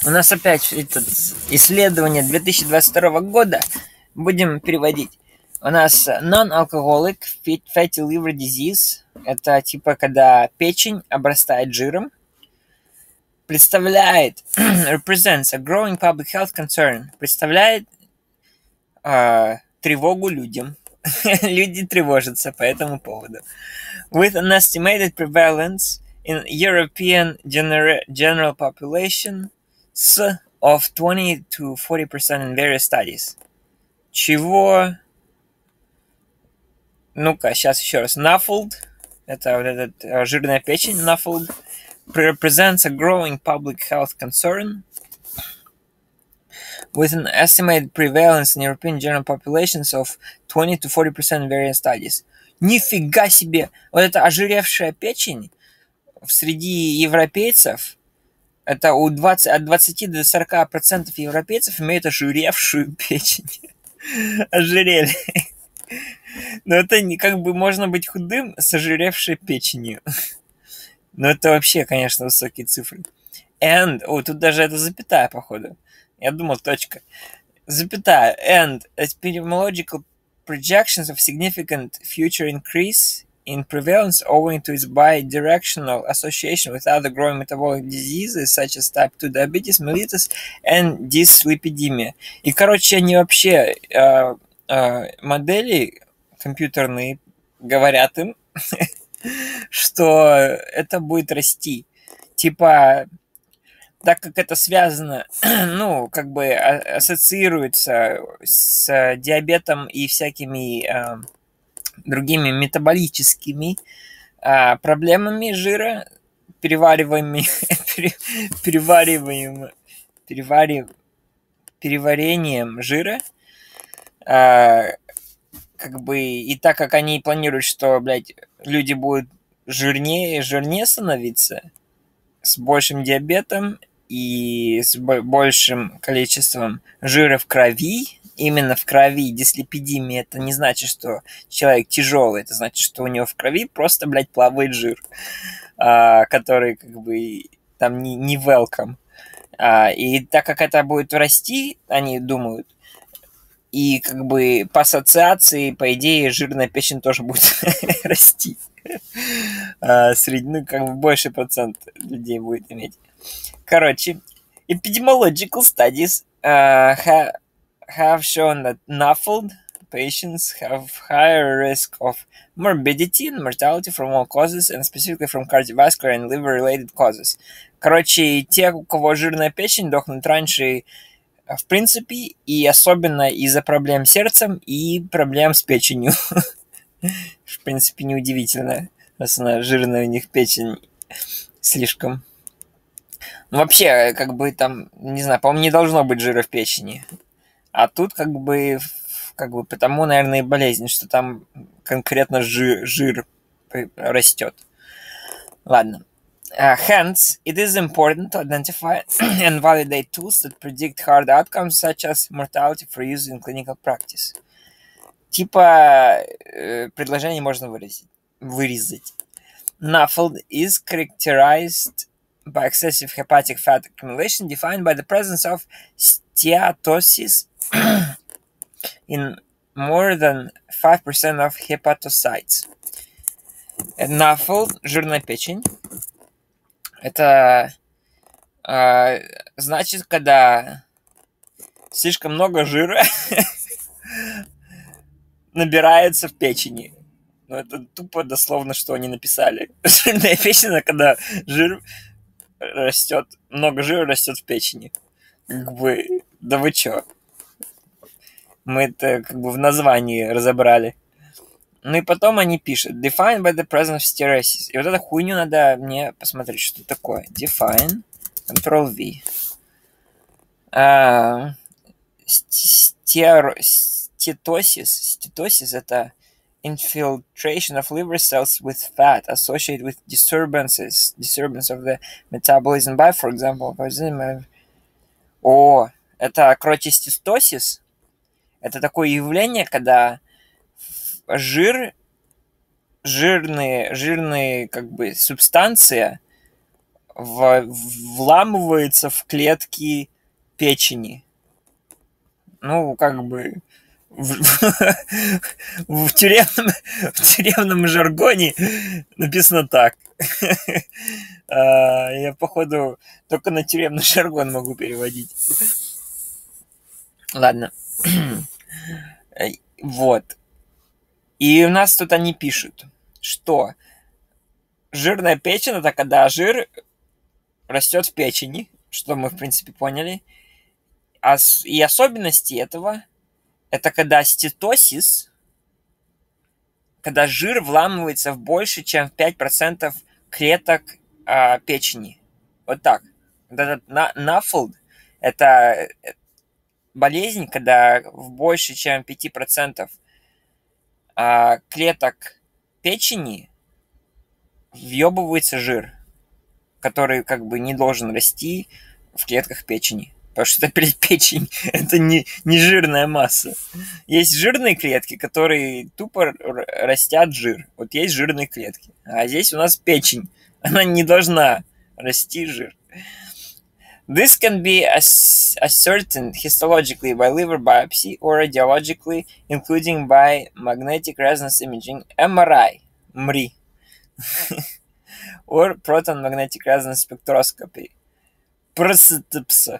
У нас опять это исследование 2022 года. Будем переводить. У нас non-alcoholic fatty liver disease. Это типа когда печень обрастает жиром. Представляет represents a growing public health concern. Представляет тревогу людям. Люди тревожатся по этому поводу. With an estimated prevalence in European general population of 20 to 40% in various studies. Чего? Ну-ка, сейчас еще раз. NAFLD, это вот эта жирная печень, NAFLD, represents a growing public health concern with an estimated prevalence in European general populations of 20 to 40% in various studies. Нифига себе! Вот эта ожиревшая печень среди европейцев, это от 20 до 40% европейцев имеют ожиревшую печень. Ожирели. Но это не как бы можно быть худым с ожиревшей печенью. Но это вообще, конечно, высокие цифры. And, тут даже это запятая, походу. Я думал, точка. Запятая. And epidemiological projections of significant future increase in prevalence owing to its bidirectional association with other growing metabolic diseases, such as type 2 diabetes, mellitus, and dyslipidemia. И, короче, они вообще модели компьютерные говорят им, что это будет расти. Типа, так как это связано, ну, как бы ассоциируется с диабетом и всякими другими метаболическими проблемами жира, переварением жира, как бы, и так как они планируют, что, блядь, люди будут жирнее становиться, с большим диабетом и с большим количеством жира в крови, именно в крови, дислипидемия, это не значит, что человек тяжелый, это значит, что у него в крови просто, блядь, плавает жир, который, как бы, там не welcome. И так как это будет расти, они думают, и как бы по ассоциации, по идее, жирная печень тоже будет расти. Ну, как бы больше процент людей будет иметь. Короче, epidemiological studies have shown that NAFLD patients have higher risk of morbidity and mortality from all causes, and specifically from cardiovascular and liver-related causes. Короче, те, у кого жирная печень, дохнут раньше, в принципе, и особенно из-за проблем с сердцем и проблем с печенью. В принципе, неудивительно, раз она жирная у них печень слишком. Ну, вообще, как бы там, не знаю, по-моему, не должно быть жира в печени. А тут как бы потому, наверное, и болезнь, что там конкретно жир растет. Ладно. Hence, it is important to identify and validate tools that predict hard outcomes, such as mortality, for use in clinical practice. Типа, предложение можно вырезать. NAFLD is characterized by excessive hepatic fat accumulation, defined by the presence of steatosis in more than 5% of hepatocytes. NAFLD, жирная печень, это значит, когда слишком много жира набирается в печени. Ну, это тупо дословно, что они написали. Жирная печень, когда жир растет, много жира растет в печени. Как бы, да вы чё? Мы это как бы в названии разобрали. Ну и потом они пишут define by the presence of steatosis. И вот эту хуйню надо мне посмотреть, что такое. Define, Ctrl-V. Steatosis это infiltration of liver cells with fat associated with disturbance of the metabolism by, for example, это кротистостис. Это такое явление, когда жирные как бы субстанция вламывается в клетки печени. Ну, как бы в, в тюремном жаргоне написано так. Я, походу, только на тюремный жаргон могу переводить. Ладно. Вот. И у нас тут они пишут, что жирная печень — это когда жир растет в печени, что мы, в принципе, поняли. И особенности этого — это когда стетосис, когда жир вламывается в больше, чем 5% клеток печени. Вот так. Вот этот NAFLD — это болезнь, когда в больше, чем 5% клеток печени въебывается жир, который как бы не должен расти в клетках печени. Потому что это печень, это не жирная масса. Есть жирные клетки, которые тупо растят жир. Вот есть жирные клетки. А здесь у нас печень. Она не должна расти жир. This can be ascertained histologically by liver biopsy or radiologically, including by magnetic resonance imaging, MRI, МРИ, or proton magnetic resonance spectroscopy, ПРСТПС.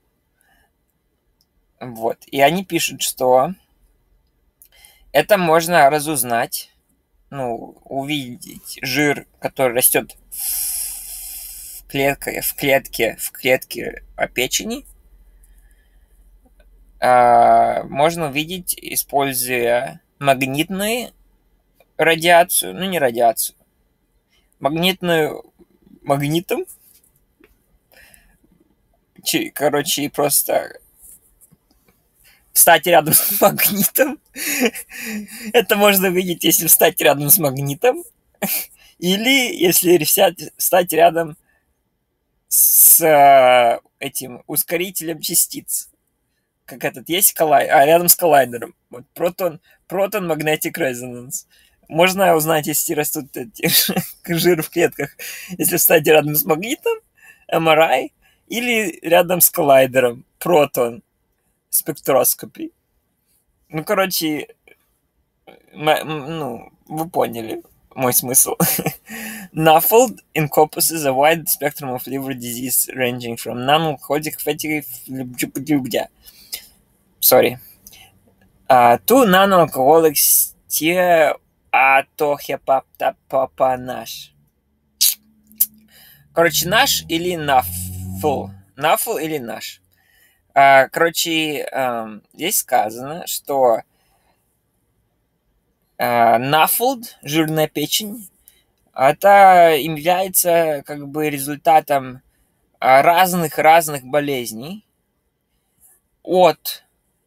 Вот. И они пишут, что это можно разузнать, увидеть жир, который растет в клетке печени. Можно увидеть, используя магнитную радиацию, не радиацию, магнитом. Короче, просто встать рядом с магнитом. Это можно увидеть, если встать рядом с магнитом. Или если встать рядом с этим ускорителем частиц. Как этот есть рядом с коллайдером. Вот Proton Magnetic Resonance. Можно узнать, если растут жир в клетках, если встать рядом с магнитом, MRI, или рядом с коллайдером, Proton Spectroscopy. Короче, вы поняли мой смысл. NAFLD encompasses a wide spectrum of liver disease ranging from non-alcoholic fatty to non-alcoholic steatohepatopatopathnASH. Короче, NASH или NAFL. NAFL или NASH. Короче, здесь сказано, что NAFLD, жирная печень, это является как бы результатом разных болезней. От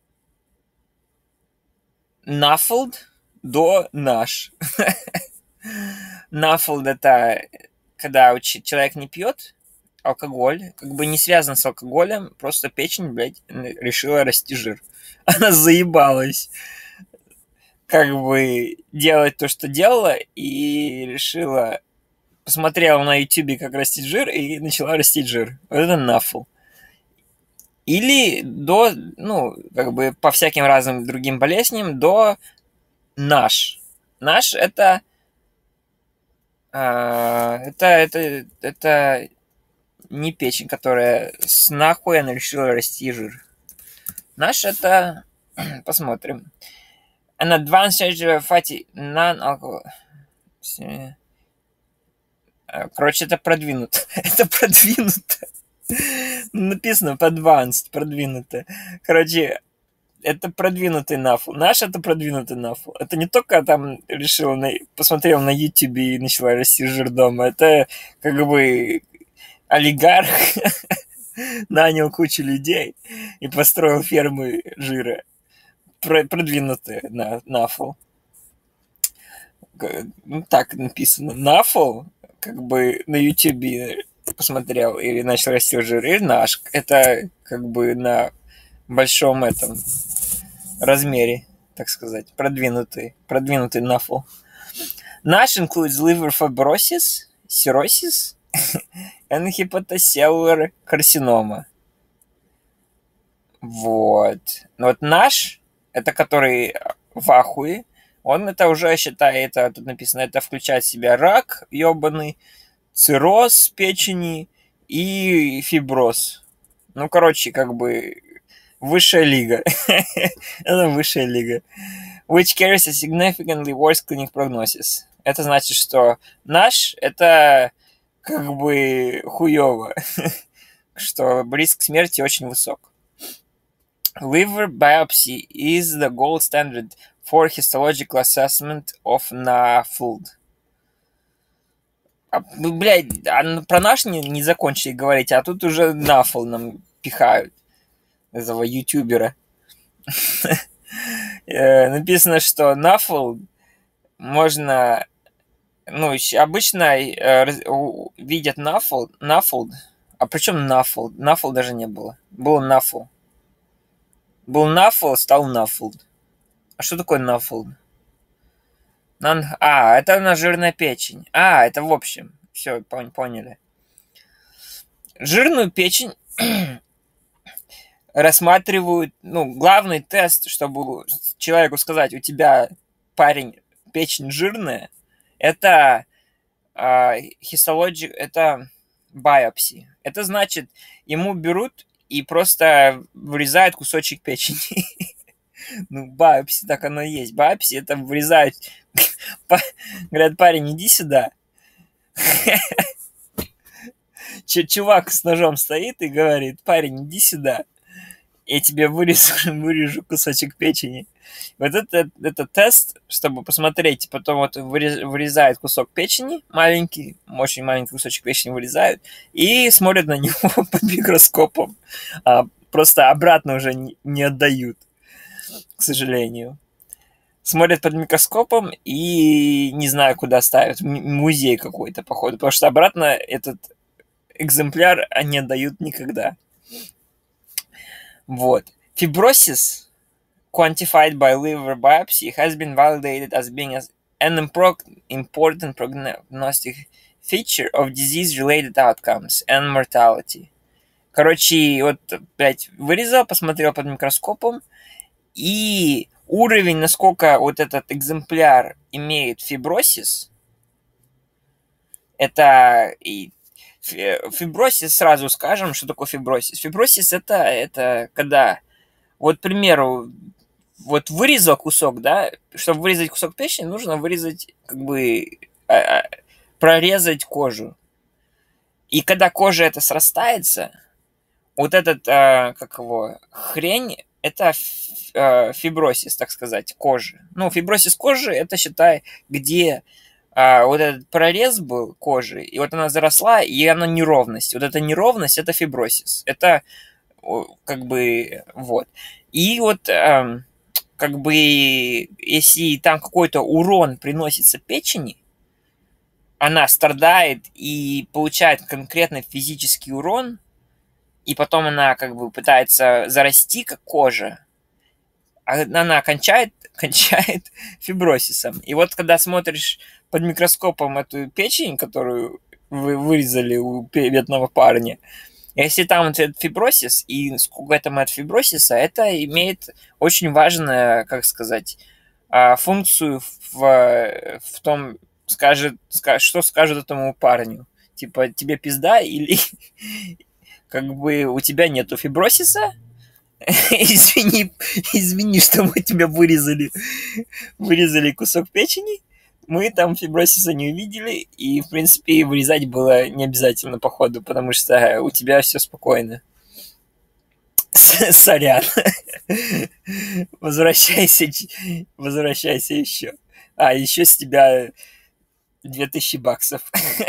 NAFLD до NASH. NAFLD — это когда человек не пьет алкоголь, как бы не связан с алкоголем, просто печень, решила расти жир. Она заебалась как бы делать то, что делала, и решила, посмотрела на ютубе, как растить жир, и начала растить жир. Вот это NAFL. Или до, как бы по всяким разным другим болезням, до NASH. NASH это не печень, которая нахуй она решила расти жир. NASH это, посмотрим. An advanced fatty non-alcohol. Короче, это продвинуто. Это продвинуто. Написано advanced, продвинуто. Короче, это продвинутый NAFL. NASH — это продвинутый NAFL. Это не только там посмотрел на ютубе и начала расти жир дома. Это как бы олигарх нанял кучу людей и построил фермы жира. Продвинутый NAFL. Так написано. NAFL, как бы на ютубе посмотрел или начал расти жир. И NASH — это как бы на большом этом размере, так сказать, продвинутый NAFL. NASH includes liver fibrosis, cirrhosis, and hepatocellular carcinoma. Вот. Но вот наш, это который в ахуе, он это уже считает, тут написано, это включает в себя рак ебаный, цирроз печени и фиброз. Ну, короче, как бы высшая лига. Это высшая лига. Which carries a significantly worse clinic prognosis. Это значит, что наш это как бы хуёво, что риск смерти очень высок. Liver biopsy is the gold standard for histological assessment of NAFLD. Блядь, про наш не закончили говорить, а тут уже NAFLD нам пихают. Этого ютубера. Написано, что NAFLD можно... Ну, обычно видят NAFLD. А при чем NAFLD? NAFLD даже не было. Было NAFL. Был NAFL, стал NAFLD. А что такое NAFLD? Это у нас жирная печень. Это в общем. Все, поняли. Жирную печень рассматривают, главный тест, чтобы человеку сказать, у тебя, парень, печень жирная, это хистология, это биопсия. Это значит, ему берут и просто вырезают кусочек печени. Биопсия, так оно и есть. Биопсия, это вырезают. Говорят, парень, иди сюда. Чувак с ножом стоит и говорит, парень, иди сюда. Я тебе вырежу кусочек печени. Вот это тест, чтобы посмотреть. Потом вот вырезают кусок печени, маленький, очень маленький кусочек печени вырезают, и смотрят на него под микроскопом. Просто обратно уже не отдают, к сожалению. Смотрят под микроскопом и не знаю, куда ставят. Музей какой-то, походу. Потому что обратно этот экземпляр не отдают никогда. Вот. Fibrosis, quantified by liver biopsy, has been validated as being an important prognostic feature of disease-related outcomes and mortality. Короче, вот, блядь, вырезал, посмотрел под микроскопом, и уровень, насколько вот этот экземпляр имеет фибросис, это... Фибросис, сразу скажем, что такое фибросис. Фибросис это когда, вот, к примеру, вот вырезал кусок, да, чтобы вырезать кусок печени, нужно вырезать, как бы, прорезать кожу. И когда кожа это срастается, вот этот, хрень, это фибросис, так сказать, кожи. Фибросис кожи, это, считай, где... вот этот прорез был кожи, и вот она заросла, и она неровность. Вот эта неровность – это фибросис. Это как бы вот. И вот как бы если там какой-то урон приносится печени, она страдает и получает конкретно физический урон, и потом она как бы пытается зарасти, как кожа, а она кончает фибросисом. И вот когда смотришь под микроскопом эту печень, которую вы вырезали у бедного парня, если там этот фибросис и сколько там от фибросиса, это имеет очень важную, как сказать, функцию в том, что скажут этому парню. Типа, тебе пизда или как бы у тебя нету фибросиса? Извини, что мы тебя вырезали кусок печени. Мы там фибросиса не увидели, и, в принципе, вырезать было не обязательно, походу, потому что у тебя все спокойно. Сорян. Возвращайся еще. Еще с тебя $2000.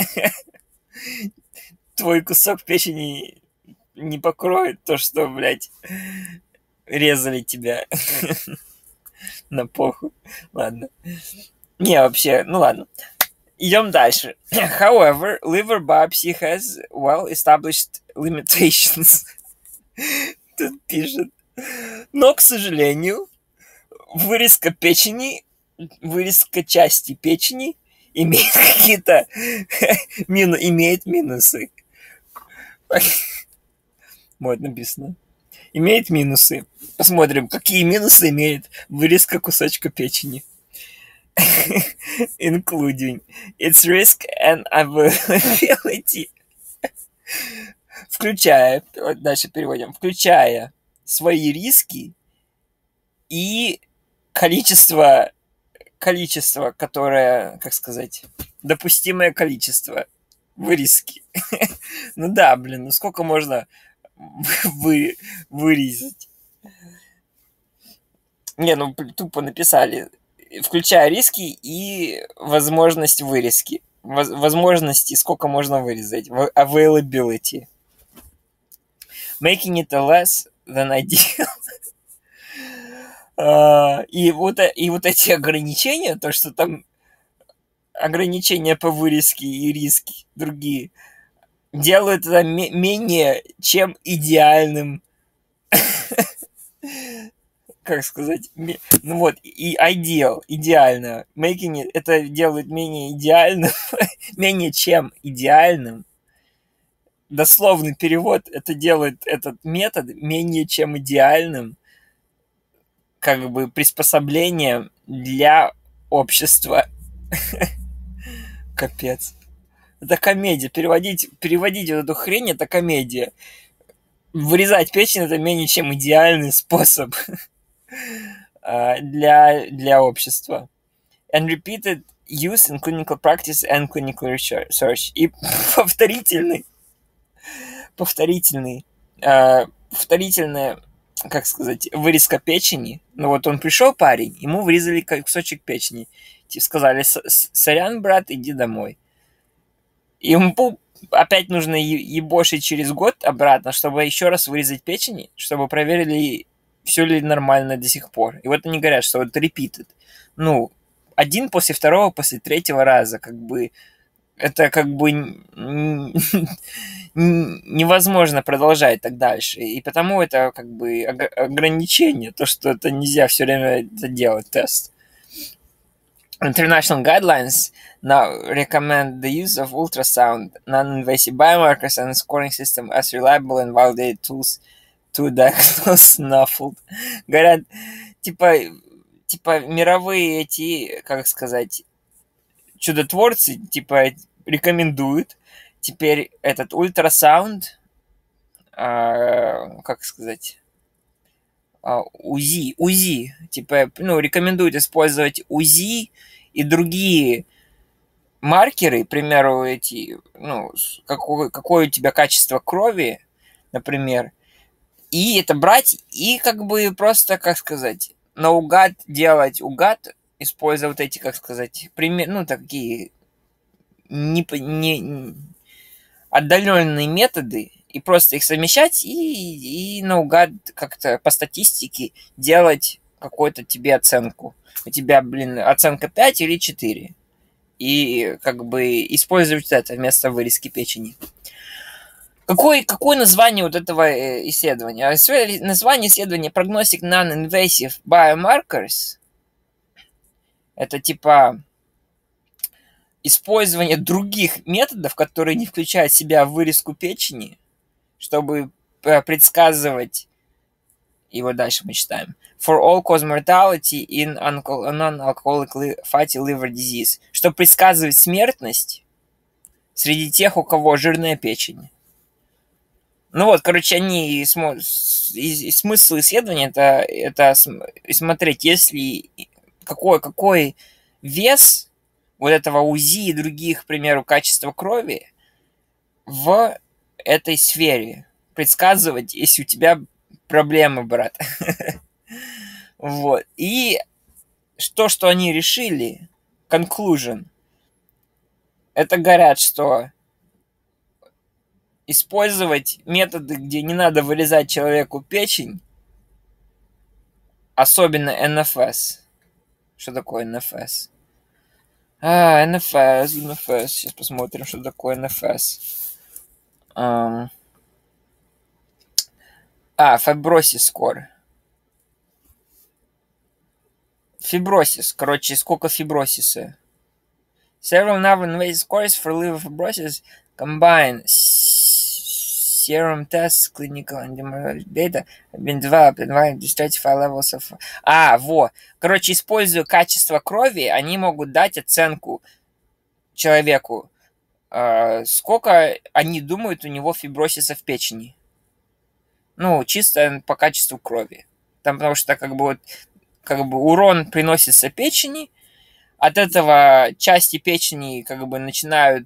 Твой кусок печени не покроет то, что, блядь, резали тебя. На похуй. Ладно. Не, вообще, ладно. Идем дальше. However, liver biopsy has well-established limitations. Тут пишет. Но, к сожалению, вырезка части печени имеет какие-то имеет минусы. Вот написано. Имеет минусы. Посмотрим, какие минусы имеет вырезка кусочка печени. Including its risk and availability. Включая, вот дальше переводим, включая свои риски и количество, которое, как сказать, допустимое количество вырезки. Ну да, блин, ну сколько можно вырезать? Не, ну тупо написали, включая риски и возможность вырезки. Возможности, сколько можно вырезать. Availability. Making it less than ideal. И вот эти ограничения, то, что там ограничения по вырезке и риски другие, делают это менее чем идеальным. Как сказать? Ну вот, и ideal, идеально. Making it, это делает менее идеальным, менее чем идеальным. Дословный перевод, это делает этот метод менее чем идеальным, как бы приспособлением для общества. Капец. Это комедия. Переводить вот эту хрень, это комедия. Вырезать печень — это менее чем идеальный способ для общества. And repeated use in clinical practice and clinical research. И повторительная, как сказать, вырезка печени. Ну вот он пришел, парень, ему вырезали кусочек печени. Сказали: сорян, брат, иди домой. И ему опять нужно ебошить через год обратно, чтобы еще раз вырезать печени, чтобы проверили, все ли нормально до сих пор. И вот они говорят, что вот repeated. Ну, один после второго, после третьего раза, как бы, это как бы невозможно продолжать так дальше. И потому это как бы ограничение, то, что это нельзя все время это делать, тест. International guidelines now recommend the use of ultrasound, non-invasive biomarkers, and scoring system as reliable and validated tools to diagnose NAFLD. Говорят, типа мировые эти, как сказать, чудотворцы, типа, рекомендуют теперь этот ультрасаунд, как сказать, УЗИ, типа, ну, рекомендуют использовать УЗИ и другие маркеры, к примеру, эти, ну, какое у тебя качество крови, например, и это брать и как бы просто, как сказать, наугад делать угад, используя вот эти, как сказать, ну, такие не отдаленные методы, и просто их совмещать и наугад как-то по статистике делать какую-то тебе оценку. У тебя, блин, оценка 5 или 4. И как бы использовать это вместо вырезки печени. Какое название вот этого исследования? Название исследования Prognostic Non-Invasive Biomarkers. Это типа использование других методов, которые не включают в себя вырезку печени, чтобы предсказывать, и вот дальше мы читаем, for all-cause mortality in non-alcoholic fatty liver disease, чтобы предсказывать смертность среди тех, у кого жирная печень. Ну вот, короче, они смысл исследования это смотреть, если какой вес вот этого УЗИ и других, к примеру, качества крови в этой сфере. Предсказывать, если у тебя проблемы, брат. Вот. И что они решили, conclusion, это говорят, что использовать методы, где не надо вырезать человеку печень, особенно НФС. Что такое НФС? НФС. Сейчас посмотрим, что такое НФС. Фибросис скор. Фибросис. Короче, сколько фибросиса? Several novel invasive scores for liver fibrosis combine serum tests, clinical and demographic data have been developed and to stratify levels of... Короче, используя качество крови, они могут дать оценку человеку, сколько они думают у него фибросиса в печени. Ну, чисто по качеству крови. Там, потому что как бы урон приносится печени, от этого части печени как бы начинают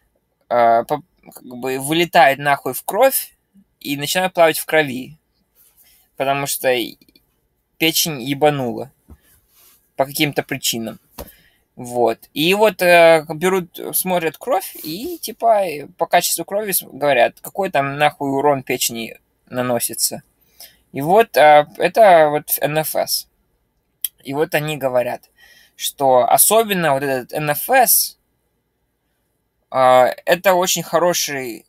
вылетают нахуй в кровь и начинают плавать в крови, потому что печень ебанула по каким-то причинам. Вот. И вот берут, смотрят кровь и типа по качеству крови говорят, какой там нахуй урон печени наносится. И вот это вот НФС. И вот они говорят, что особенно вот этот НФС это очень хороший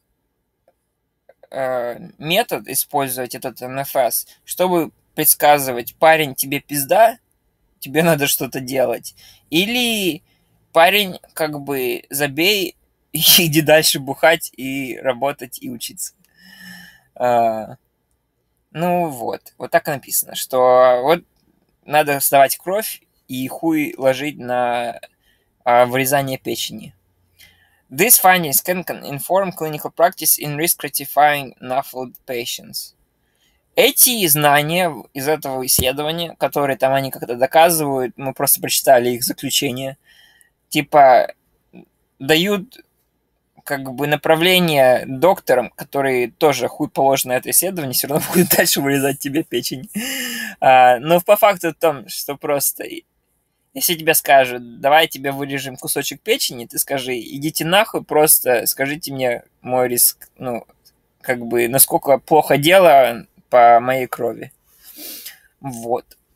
метод использовать этот НФС, чтобы предсказывать, парень, тебе пизда, тебе надо что-то делать. Или парень, как бы, забей и иди дальше бухать и работать и учиться. Ну вот так и написано, что вот надо сдавать кровь и хуй ложить на вырезание печени. These findings can inform clinical practice in risk stratifying NAFLD patients. Эти знания из этого исследования, которые там они как-то доказывают, мы просто прочитали их заключение, типа дают как бы направление докторам, которые тоже хуй положен на это исследование, все равно будут дальше вырезать тебе печень. Но по факту в том, что просто... Если тебе скажут, давай тебе вырежем кусочек печени, ты скажи, идите нахуй, просто скажите мне мой риск, ну, как бы, насколько плохо дело по моей крови. Вот.